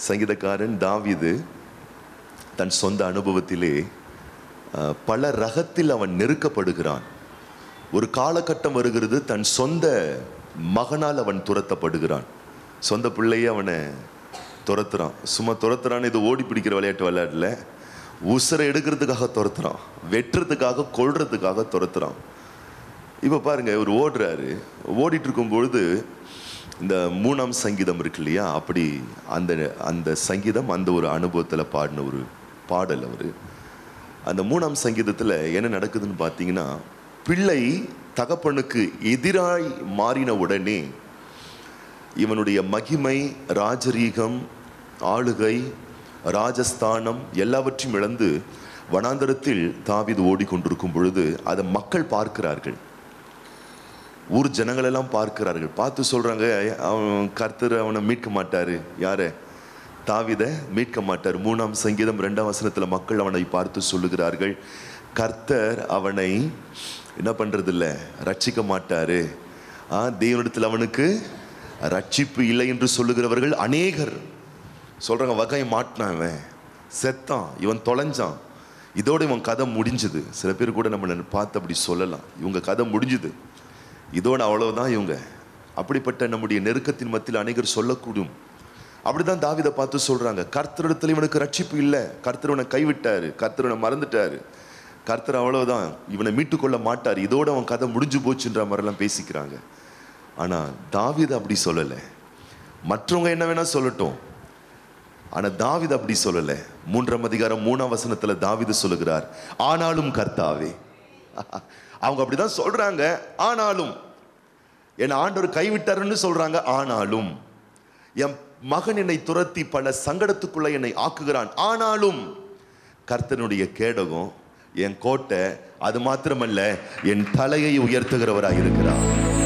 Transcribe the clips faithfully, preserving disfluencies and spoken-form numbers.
சங்கீதக்காரன் தாவீது தன் சொந்த அனுபவத்திலே பல ரகத்தில் அவன் நெருக்கப்படுகிறான். ஒரு காலகட்டம் வருகிறது, தன் சொந்த மகனால் அவன் துரத்தப்படுகிறான். சொந்த பிள்ளையே அவனை துரத்துறான். சும்மா துரத்துறான்னு இது ஓடி பிடிக்கிற விளையாட்டு விளையாடல, உசுரை எடுக்கிறதுக்காக துரத்துறான், வெட்டுறதுக்காக கொள்றதுக்காக துரத்துறான். இப்போ பாருங்க, இவர் ஓடுறாரு. ஓடிட்டு இருக்கும் பொழுது இந்த மூணாம் சங்கீதம் இருக்கு இல்லையா, அப்படி அந்த அந்த சங்கீதம் அந்த ஒரு அனுபவத்தில் பாடின ஒரு பாடல். அவர் அந்த மூணாம் சங்கீதத்தில் என்ன நடக்குதுன்னு பார்த்தீங்கன்னா, பிள்ளை தகப்பனுக்கு எதிராய் மாறின உடனே இவனுடைய மகிமை, ராஜரீகம், ஆளுகை, ராஜஸ்தானம் எல்லாவற்றையும் இழந்து வனாந்தரத்தில் தாவீது ஓடிக்கொண்டிருக்கும் பொழுது அதை மக்கள் பார்க்கிறார்கள். ஊர் ஜனங்கள் எல்லாம் பார்க்கிறார்கள். பார்த்து சொல்றாங்க, அவன் கர்த்தர் அவனை மீட்க மாட்டாரு. யார? தாவீதை மீட்க மாட்டார். மூணாம் சங்கீதம் ரெண்டாம் வசனத்துல மக்கள் அவனை பார்த்து சொல்லுகிறார்கள், கர்த்தர் அவனை என்ன பண்றது இல்ல, ரட்சிக்க மாட்டாரு. ஆஹ் தேவனிடத்தில் அவனுக்கு ரட்சிப்பு இல்லை என்று சொல்லுகிறவர்கள் அநேகர். சொல்றாங்க, வகை மாட்டினான், இவன் செத்தான், இவன் தொலைஞ்சான், இதோட இவன் கதை முடிஞ்சுது. சில பேர் கூட நம்ம பார்த்து அப்படி சொல்லலாம், இவங்க கதை முடிஞ்சுது, இதோட அவ்வளவுதான் இவங்க. அப்படிப்பட்ட நம்முடைய நெருக்கத்தின் மத்தியில் அநேகர் சொல்லக்கூடும். அப்படிதான் தாவீதை பார்த்து சொல்றாங்க, கர்த்தரிடத்தில் இவனுக்கு ரட்சிப்பு இல்லை, கர்த்தர் இவனை கைவிட்டாரு, கர்த்தர் இவனை மறந்துட்டாரு, கர்த்தர் அவ்வளவுதான் இவனை மீட்டுக்கொள்ள மாட்டார், இதோட அவன் கதை முடிஞ்சு போச்சுன்ற மாதிரிலாம் பேசிக்கிறாங்க. ஆனா தாவீது அப்படி சொல்லலை. மற்றவங்க என்ன வேணா சொல்லட்டும், ஆனா தாவீது அப்படி சொல்லலை. மூன்றாம் அதிகாரம் மூணாம் வசனத்துல தாவீது சொல்லுகிறார், ஆனாலும் கர்த்தாவே. அவங்க அப்படிதான் சொல்றாங்க, ஆனாலும் என் ஆண்டவர் கைவிட்டாருன்னு சொல்றாங்க. ஆனாலும் என் மகன் என்னை துரத்தி பல சங்கடத்துக்குள்ள என்னை ஆக்குகிறான், ஆனாலும் கர்த்தனுடைய கேடகம், என் கோட்டை, அது மாத்திரமல்ல என் தலையை உயர்த்துகிறவராய் இருக்கிறார்.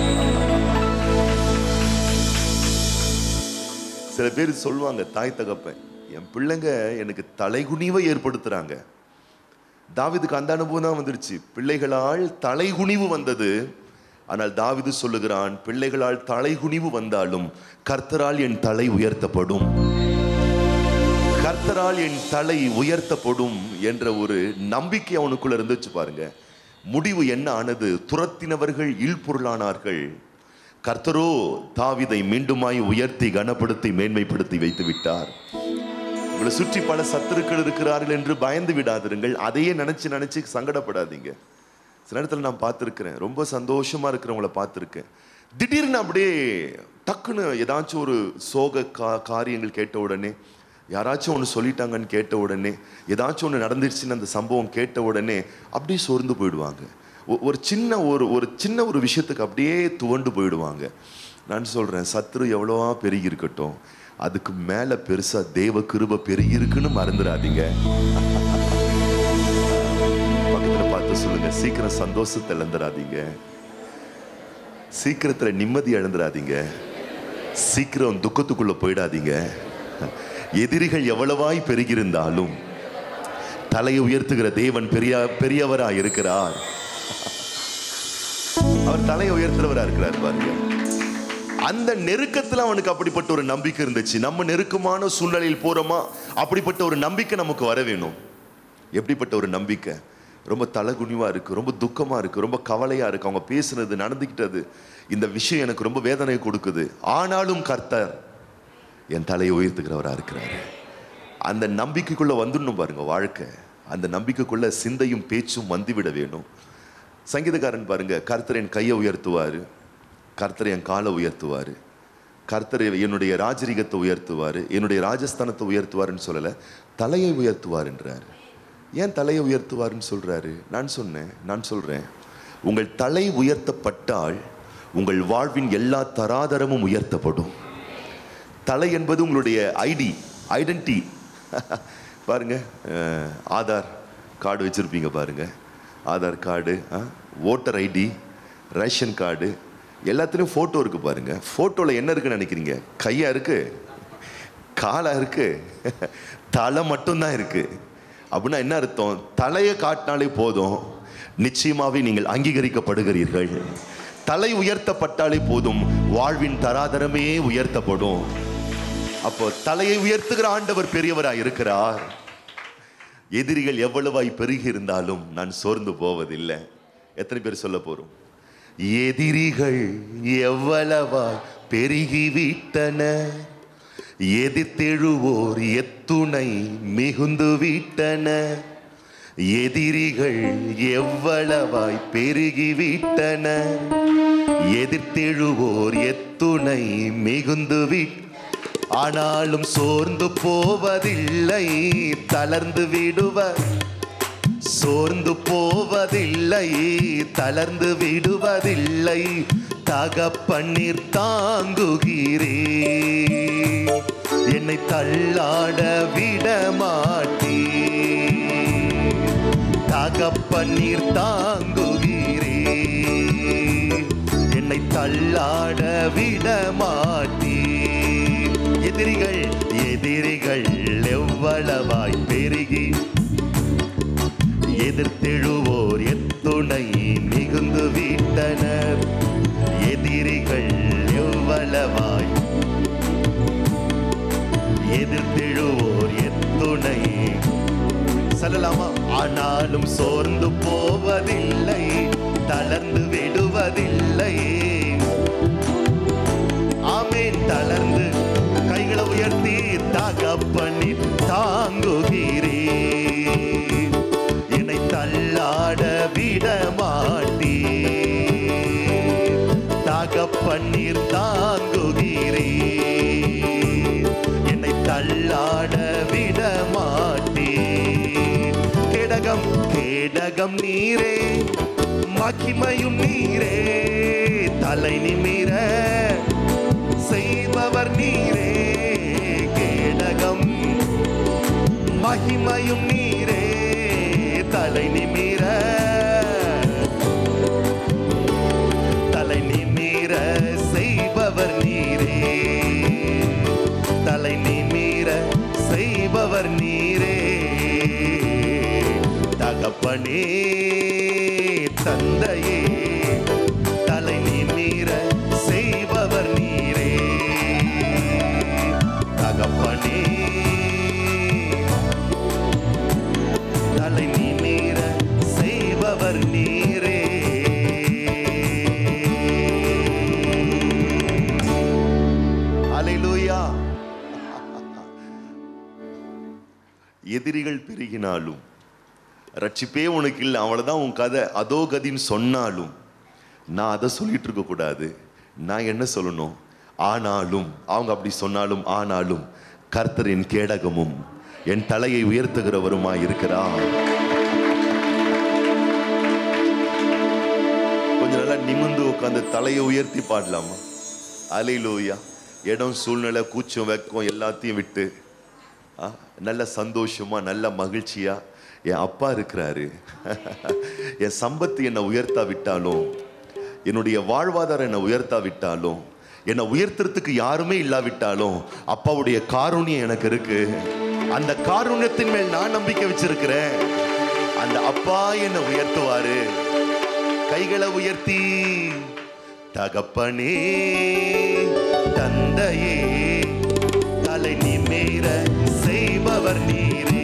சில பேர் சொல்லுவாங்க, தாய் தகப்பன் என் பிள்ளைங்க எனக்கு தலைகுனிவை ஏற்படுத்துறாங்க. தாவீதுக்கு அந்த அனுபவம் தான் வந்துருச்சு. பிள்ளைகளால் தலைகுனிவு வந்தது. ஆனால் தாவீது சொல்லுகிறான், பிள்ளைகளால் தலைகுனிவு வந்தாலும் கர்த்தரால் என் தலை உயர்த்தப்படும், கர்த்தரால் என் தலை உயர்த்தப்படும் என்ற ஒரு நம்பிக்கை அவனுக்குள்ள இருந்துச்சு. பாருங்க, முடிவு என்ன ஆனது? துரத்தினவர்கள் இல்பொருளானார்கள், கர்த்தரோ தாவீதை மீண்டுமாய் உயர்த்தி கனப்படுத்தி மேன்மைப்படுத்தி வைத்து விட்டார். உங்களை சுற்றி பல சத்துருக்கள் இருக்கிறார்கள் என்று பயந்து விடாதிருங்கள். அதையே நினைச்சு நினைச்சு சங்கடப்படாதீங்க. சில நேரத்தில் நான் பார்த்துருக்கிறேன், ரொம்ப சந்தோஷமா இருக்கிறவங்கள பார்த்துருக்கேன், திடீர்னு அப்படியே டக்குன்னு ஏதாச்சும் ஒரு சோக கா காரியங்கள் கேட்ட உடனே, யாராச்சும் ஒன்று சொல்லிட்டாங்கன்னு கேட்ட உடனே, ஏதாச்சும் ஒன்று நடந்துருச்சுன்னு அந்த சம்பவம் கேட்ட உடனே அப்படியே சோர்ந்து போயிடுவாங்க. ஒரு சின்ன ஒரு ஒரு சின்ன ஒரு விஷயத்துக்கு அப்படியே துவண்டு போயிடுவாங்க. நான் சொல்றேன், சத்துரு எவ்வளவா பெருகி இருக்கட்டும், அதுக்கு மேல பெருசா தேவ கிருபை பெருகி இருக்குன்னு மறந்துடாதீங்க. பக்கத்துல பார்த்து சொல்லுங்க, சீக்கிரம் சந்தோஷத்தை இழந்துடாதீங்க, சீக்கிரத்துல நிம்மதி இழந்துடாதீங்க, சீக்கிரம் துக்கத்துக்குள்ள போயிடாதீங்க. எதிரிகள் எவ்வளவாய் பெருகியிருந்தாலும் தலையை உயர்த்துகிற தேவன் பெரிய பெரியவரா இருக்கிறார். அவர் தலையை உயர்த்துறவரா இருக்கிறார். பாருங்க, அந்த நெருக்கத்தில் அவனுக்கு அப்படிப்பட்ட ஒரு நம்பிக்கை இருந்துச்சு. நம்ம நெருக்கமான சூழ்நிலையில் போறோமா, அப்படிப்பட்ட ஒரு நம்பிக்கை நமக்கு வர வேணும். எப்படிப்பட்ட ஒரு நம்பிக்கை? ரொம்ப தலைகுனிவா இருக்கு, ரொம்ப துக்கமா இருக்கு, ரொம்ப கவலையா இருக்கு, அவங்க பேசுனது நடந்துக்கிட்டது, இந்த விஷயம் எனக்கு ரொம்ப வேதனை கொடுக்குது, ஆனாலும் கர்த்தர் என் தலையை உயர்த்துகிறவரா இருக்கிறாரு. அந்த நம்பிக்கைக்குள்ள வந்துடணும். பாருங்க, வாழ்க்கை அந்த நம்பிக்கைக்குள்ள சிந்தையும் பேச்சும் வந்துவிட வேணும். சங்கீதக்காரன் பாருங்க, கர்த்தர் என் கையை உயர்த்துவாரு, கர்த்தர் என் காலை உயர்த்துவாரு, கர்த்தர் என்னுடைய ராஜரீகத்தை உயர்த்துவாரு, என்னுடைய ராஜஸ்தானத்தை உயர்த்துவாருன்னு சொல்லல, தலையை உயர்த்துவார் என்றார். ஏன் தலையை உயர்த்துவாருன்னு சொல்றாரு? நான் சொன்னேன் நான் சொல்றேன் உங்கள் தலை உயர்த்தப்பட்டால் உங்கள் வாழ்வின் எல்லா தராதரமும் உயர்த்தப்படும். தலை என்பது உங்களுடைய ஐடி, ஐடென்டி. பாருங்க, ஆதார் கார்டு வச்சிருப்பீங்க பாருங்க, Aadhaar card, voter ID, ration card, எல்லாத்துலேயும் ஃபோட்டோ இருக்கு. பாருங்க, ஃபோட்டோவில் என்ன இருக்குன்னு நினைக்கிறீங்க? கையா இருக்கு, காலா இருக்கு, தலை மட்டும்தான் இருக்கு. அப்படின்னா என்ன அர்த்தம்? தலையை காட்டினாலே போதும், நிச்சயமாவே நீங்கள் அங்கீகரிக்கப்படுகிறீர்கள். தலை உயர்த்தப்பட்டாலே போதும், வாழ்வின் தராதரமே உயர்த்தப்படும். அப்போ தலையை உயர்த்துகிற ஆண்டவர் பெரியவராய் இருக்கிறார். எதிரிகள் எவ்வளவாய் பெருகி இருந்தாலும் நான் சோர்ந்து போவதில்லை. எத்தனை பேர் சொல்ல போறோம்? எதிரிகள் எவ்வளவாய் பெருகிவிட்டன, எதிர்த்தெழுவோர் எத்துணை மிகுந்து விட்டன. எதிரிகள் எவ்வளவாய் பெருகிவிட்டன, எதிர்த்தெழுவோர் எத்துணை மிகுந்து விட் ஆனாலும் சோர்ந்து போவதில்லை, தளர்ந்து விடுவ சோர்ந்து போவதில்லை, தளர்ந்து விடுவதில்லை. தகப்பன்னீர் தாங்குகிறே, என்னை தள்ளாட விட மாட்டே. தகப்பன்னீர் தாங்குகிறே, என்னை தள்ளாட விட மாட்டே. எதிரிகள் எதிரிகள் எவ்வளவாய் பெருகி, எதிர்த்தெழுவோர் எத்துணை மிகுந்து விட்டனர். எதிரிகள் எவ்வளவாய் எதிர்த்தெழுவோர் எத்துணை சொல்லலாமா? ஆனாலும் சோர்ந்து போவதில்லை, தளர்ந்து விடுவதில்லை. ஆமென். தளர்ந்து கைகளை உயர்த்தி தகப்பனி தாங்குகிறே, என்னை தள்ளாட விட மாட்டே. தகப்பன்னீர் தாங்குகிறே, என்னை தள்ளாட விட மாட்டே. கேடகம் கேடகம் நீரே, மகிமையும் நீரே, தலை நிமிர செய்பவர் நீரே. கேடகம் மகிமையும் நீரே, தலை நிமிர தலை நிமிர செய்பவர் நீரே. தலை நிமிர செய்பவர் நீரே. தகப்பனே தந்தையே, தலை நிமிர செய்பவர் நீரே. தகப்பனே தலை நிமிர செய்பவர் நீரே. அல்லேலூயா. எதிரிகள் பெருகினாலும் ரட்சிப்பே உனக்கு இல்லை, அவ்வளவுதான் உன் கதை, அதோ கதின்னு சொன்னாலும் நான் அதை சொல்லிட்டு இருக்க கூடாது. நான் என்ன சொல்லணும்? ஆனாலும் அவங்க அப்படி சொன்னாலும், ஆனாலும் கர்த்தர் என் கேடகமும் என் தலையை உயர்த்துகிறவருமாய் இருக்கிறார். கொஞ்சம் நல்லா நிமிர்ந்து உட்காந்து தலையை உயர்த்தி பாடலாமா? அல்லேலூயா. இடம் சூழ்நிலை கூச்சம் வெக்கம் எல்லாத்தையும் விட்டு நல்ல சந்தோஷமா நல்ல மகிழ்ச்சியா என் அப்பா இருக்கிறாரு. என் சம்பத்து என்னை உயர்த்தா விட்டாலும், என்னுடைய வாழ்வாதாரம் என்னை உயர்த்தா விட்டாலும், என்னை உயர்த்துறதுக்கு யாருமே இல்லாவிட்டாலும் அப்பாவுடைய காருண்யம் எனக்கு இருக்கு. அந்த காருண்யத்தின் மேல் நான் நம்பிக்கை வச்சிருக்கிறேன். அந்த அப்பா என்னை உயர்த்துவாரு. கைகளை உயர்த்தி தகப்பனே தந்தையே, தலை நிமிர செய்பவர் நீரே.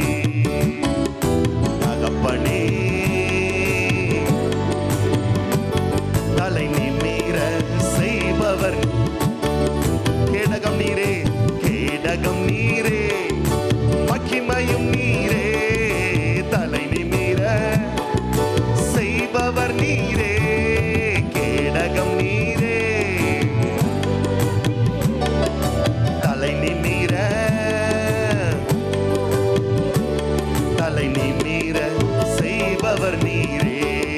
தகப்பனே தலை நிமிர செய்பவர். கேடகம் நீரே, கேடகம் நீரே, மகிமையும் நீரே, தலை நிமிர செய்பவர் நீரே. கேடகம் நீரே, தலை நிமிர தலை நிமிர செய்பவர் நீரே.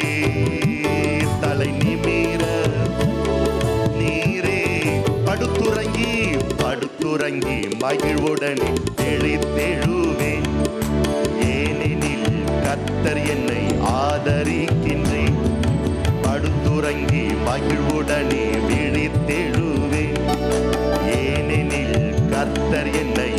தலை நிமிர நீரே. படுத்துறங்கி படுத்துறங்கி மகிழ்வுடன் எழுத்தெழுவேன், ஏனெனில் கர்த்தர் என்னை ஆதரிக்கின்றேன். படுத்துறங்கி மகிழ்வுடனே விழித்தெழுவேன், ஏனெனில் கர்த்தர் என்னை.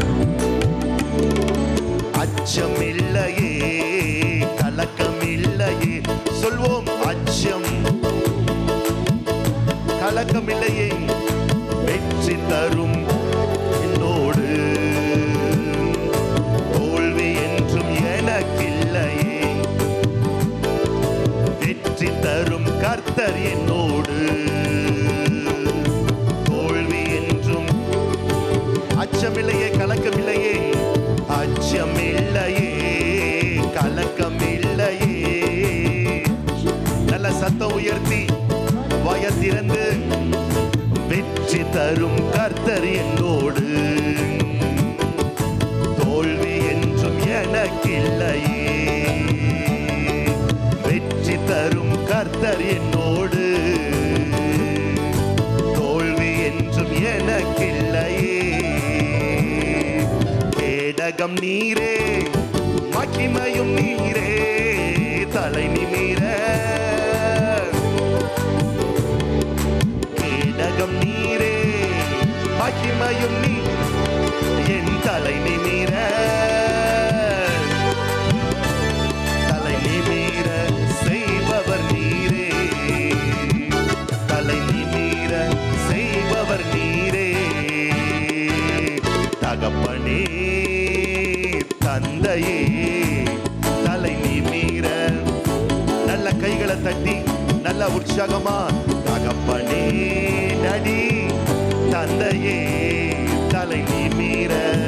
அச்சம் இல்லையே, கலக்கம் இல்லையே, சொல்வோம் அச்சம் கலக்கம் இல்லையே. வெற்றி தரும் கர்த்தர் என்னோடு, தோல்வி என்றும் எனக்கில்லையே. வெற்றி தரும் கர்த்தர் என்னோடு, தோல்வி என்றும் எனக்கில்லையே. கேடகம் நீரே, மகிமையும் நீரே, தலை நிமிர. கேடகம் நீரே, மகிமையும் நீ, என் தலை நிமிர. தலை நிமிர செய்பவர் நீரே, தலை நிமிர செய்பவர் நீரே. தகப்பனே தந்தையே தலை நிமிர. நல்ல கைகளை தட்டி நல்ல உற்சாகமா, தகப்பனே நடி தந்தையே தலை நிமிர.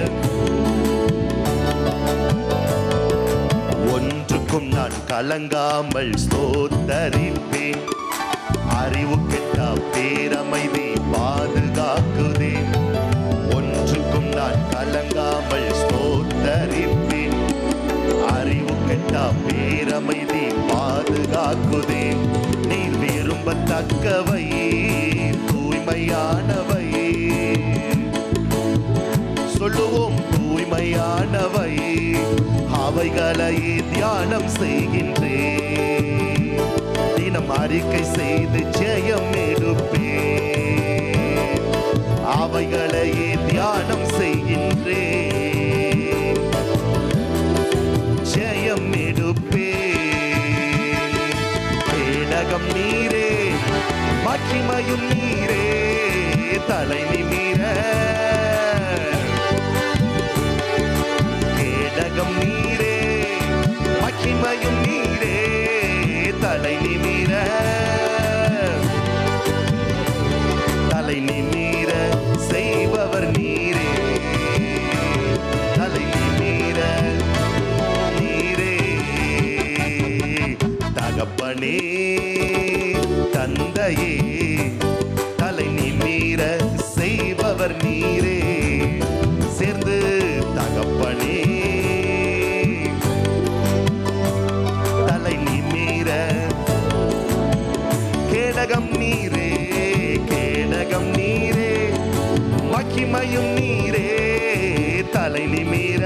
ஒன்றுக்கும் நான் கலங்காமல் ஸ்தோத்தரிப்பேன், அறிவு கெட்டா பேரமைதி பாதுகாக்குதே. ஒன்றுக்கும் நான் கலங்காமல் ஸ்தோத்தரிப்பேன், அறிவு கெட்டா பேரமைதி பாதுகாக்குதே. நீர் விரும்பத்தக்கவை தூய்மையானவை, சொல்லுவோம் தூய்மையானவை, அவைகளையே தியானம் செய்கின்றேன். தினம் அறிக்கை செய்து ஜெயம் எடுப்பேன், அவைகளையே தியானம் செய்கின்றேன், ஜெயம் எடுப்பேன். கேடகம் நீரே, மகிமையும் நீரே, தலை நிமிர. கேடகம் நீரே, மகிமையும் நீரே, தலை நிமிர. தலை நிமிர செய்பவர் நீரே, தலை நிமிர நீரே. தகப்பனே தந்தையே தலை நிமிர செய்பவர் நீரே. சேர்ந்து தகப்பனே தலை நிமிர. கேடகம் நீரே, கேடகம் நீரே, மகிமையும் நீரே, தலை நிமிர.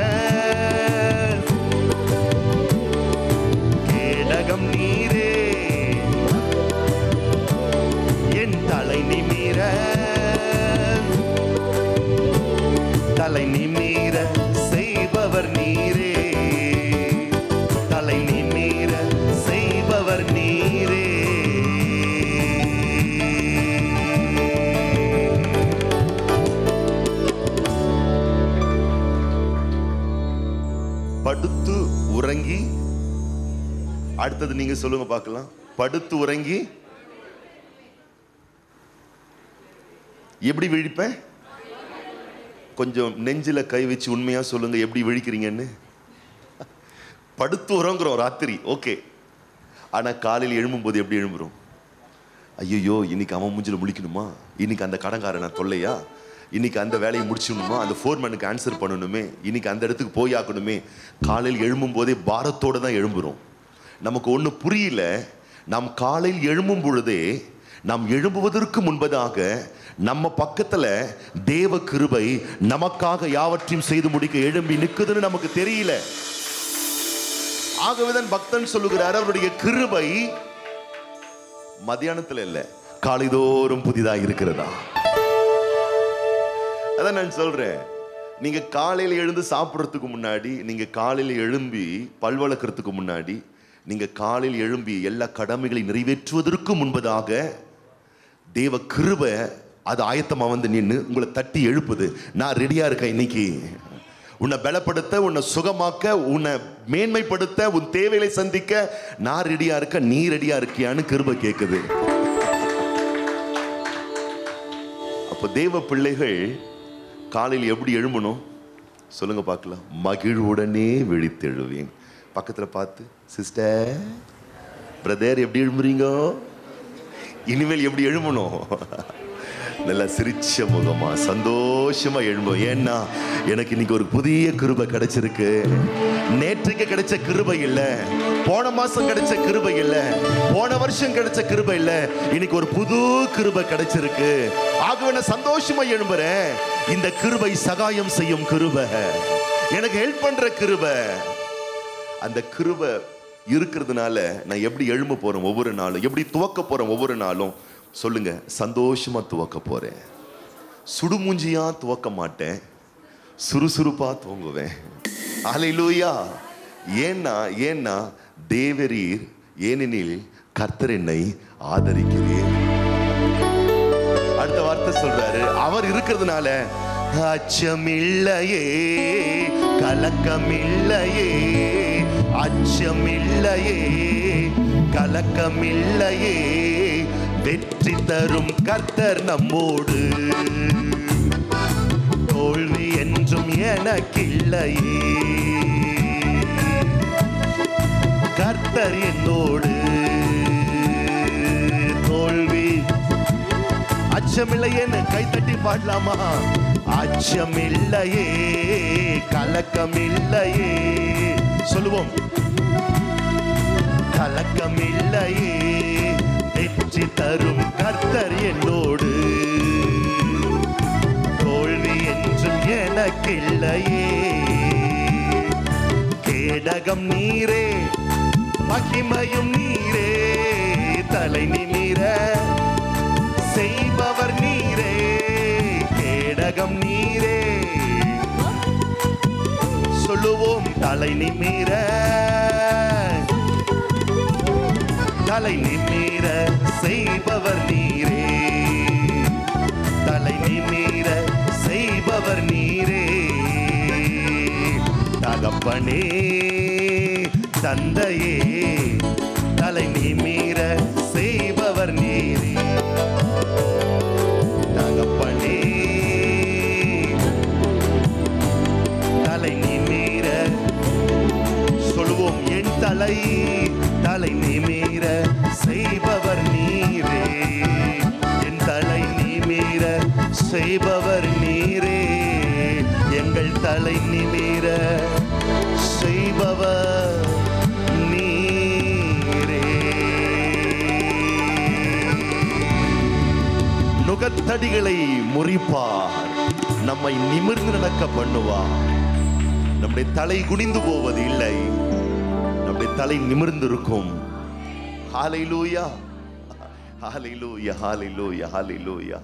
கேடகம் நீரே, என் தலை நிமிர. தலை நிமிர செய்பவர் நீரே, தலை நிமிர செய்பவர் நீரே. படுத்து உறங்கி, அடுத்தது நீங்க சொல்லுங்க பார்க்கலாம். படுத்து உறங்கி எப்படி விழிப்பேன்? கொஞ்சம் நெஞ்சில கை வச்சு உண்மையா சொல்லுங்க, எப்படி விழிக்கிறீங்கன்னு. படுத்து உறங்குறோம் ராத்திரி, ஓகே. ஆனா காலையில் எழும்பும் போது எப்படி எழும்புறோம்? ஐயோ, இன்னைக்கு அவன் மூஞ்சில முழிக்கணுமா, இன்னைக்கு அந்த கடன்காரன் நான் தொல்லையா, இன்னைக்கு அந்த வேலையை முடிச்சுடணுமா, அந்த ஃபோர்மேனுக்கு ஆன்சர் பண்ணணுமே, இன்னைக்கு அந்த இடத்துக்கு போய் ஆக்கணுமே. காலையில் எழும்பும் போதே பாரத்தோடு தான் எழும்புறோம். நமக்கு ஒன்று புரியல. நாம் காலையில் எழும்பும் பொழுதே, நாம் எழும்புவதற்கு முன்பதாக நம்ம பக்கத்துல தேவ கிருபை நமக்காக யாவற்றையும் செய்து முடிக்க எழும்பி நிற்குதுன்னு நமக்கு தெரியல. ஆகவேதான் பக்தன் சொல்லுகிறார், அவருடைய கிருபை மத்தியானத்துல இல்ல, காலைதோறும் புதிதாக இருக்கிறதா. அதான் நான் சொல்றேன், நீங்க காலையில எழுந்து சாப்பிட்றதுக்கு முன்னாடி, நீங்க காலையில எழும்பி பல் வளர்க்கறதுக்கு முன்னாடி, நீங்க காலையில் எழும்பி எல்லா கடமைகளை நிறைவேற்றுவதற்கு முன்பதாக தேவ கிருபை அது ஆயத்தமா வந்து நின்று உங்களை தட்டி எழுப்புது. நான் ரெடியா இருக்கேன் இன்னைக்கு உன்னை பலப்படுத்த, உன்னை சுகமாக்க, உன்னை மேன்மைப்படுத்த, உன் தேவைகளை சந்திக்க நான் ரெடியா இருக்க, நீ ரெடியா இருக்கியான்னு கிருபை கேட்குது. அப்போ தேவ பிள்ளைகள் காலையில் எப்படி எழும்பணும் சொல்லுங்க பார்க்கலாம். மகிழ்வுடனே விழித்தெழுவேன். பக்கத்துல பார்த்து, சிஸ்டர் பிரதர் எப்படி எழும்புறீங்க, இனிமேல் எப்படி எழும்பணும்? நல்லா சிரிச்ச முகமா சந்தோஷமா எழும்போம். ஏன்னா எனக்கு இன்னைக்கு ஒரு புதிய கிருபை கிடைச்சிருக்கு. நேற்றுக்கு கிடைச்ச கிருபை இல்ல, போன மாசம் கிடைச்ச கிருபை இல்ல, போன வருஷம் கிடைச்ச கிருபை இல்ல, இன்னைக்கு ஒரு புது கிருபை கிடைச்சிருக்கு. ஆகவே நான் சந்தோஷமா எழும்புறேன். இந்த கிருபை சகாயம் செய்யும் கிருபை, எனக்கு ஹெல்ப் பண்ற கிருபை. அந்த கிருபை இருக்கிறதுனால நான் எப்படி எழும்ப போறேன் ஒவ்வொரு நாளும், எப்படி துவக்க போறேன் ஒவ்வொரு நாளும் சொல்லுங்க. சந்தோஷமா துவக்க போறேன். சுடுமூஞ்சியா துவக்க மாட்டேன், சுறுசுறுப்பா துவங்குவேன். அல்லேலூயா. ஏன்னா ஏன்னா தேவரீர், ஏனெனில் கர்த்தர் என்னை ஆதரிக்கிறீர். அடுத்த வார்த்தை சொல்றாரு, அவர் இருக்கிறதுனால அச்சமில்லையே, கலக்கமில்லையே, அச்சமில்லையே, கலக்கமில்லையே, வெற்றி தரும் கர்த்தர் நம்மோடு, தோல்வி என்றும் எனக்கில்லையே, கர்த்தர் என்னோடு, தோல்வி அச்சமில்லையேன்னு கைத்தட்டி பாடலாமா? அச்சமில்லையே, கலக்கமில்லையே, சொல்லுவோம். கலக்கமில்லையே, வெற்றி தரும் கர்த்தர் என்னோடு, தோல்வி என்றும் எனக்கில்லையே, கேடகம் நீரே, மகிமையும் நீரே, தலை நிமிர செய்பவர் நீரே, கேடகம் நீரே, சொல்லுவோம். தலை நிமிர, தலை நிமிர செய்பவர் நீரே, தலை நிமிர செய்பவர் நீரே, தகப்பனே தந்தையே, தலை நிமிர செய்பவர் நீரே, தகப்பனே தலை நிமிர, சொல்லுவோம். என் தலை தலை நிமிர செய்பவர் நீரே, என் தலை நிமிர செய்பவர் நீரே, எங்கள் தலை நிமிர செய்பவர் நீரே. நுகத்தடிகளை முறிப்பார், நம்மை நிமிர்ந்து நடக்க பண்ணுவார். நம்முடைய தலை குனிந்து போவது இல்லை, நம்முடைய தலை நிமிர்ந்து இருக்கும். ஹல்லேலூயா, ஹல்லேலூயா, ஹல்லேலூயா, ஹல்லேலூயா.